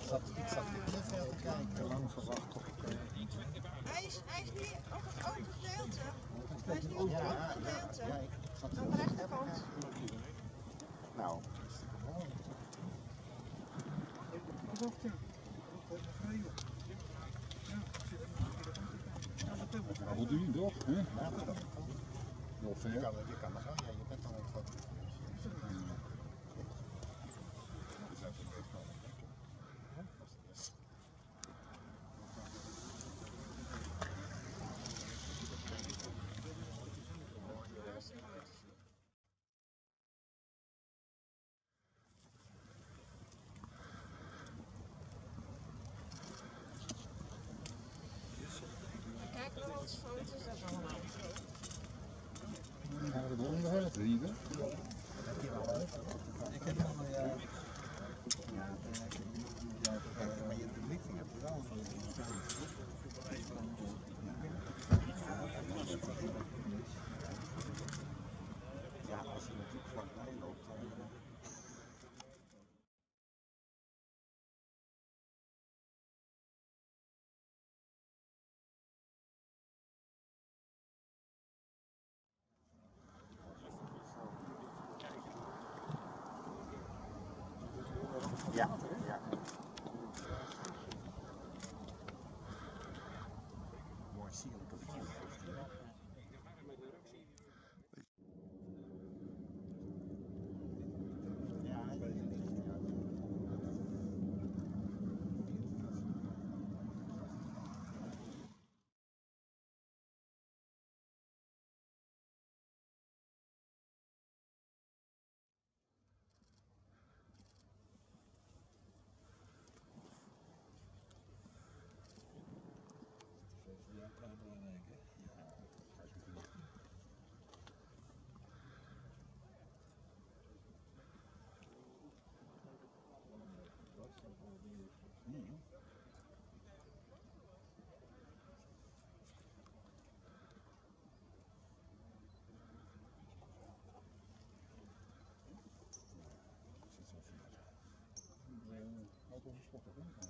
Ik zat weer Cliff te kijken. Lang verwacht toch. Hij is niet op het open gedeelte. Hij is niet op het open gedeelte. Aan de rechterkant. Nou. Hoe doe je het toch? Hè? Nog ver. Je kan maar gaan, ja, je bent dan ook wat. Kijk wel eens foto's, dat is allemaal. Dan gaan we de onderhoud rieden. Ik heb nog een jaar. Maar je belichting heb je wel van ja, als je natuurlijk vlakbij loopt, dan. Ja, ja. Mooi zie je op de video. Auto geschoten.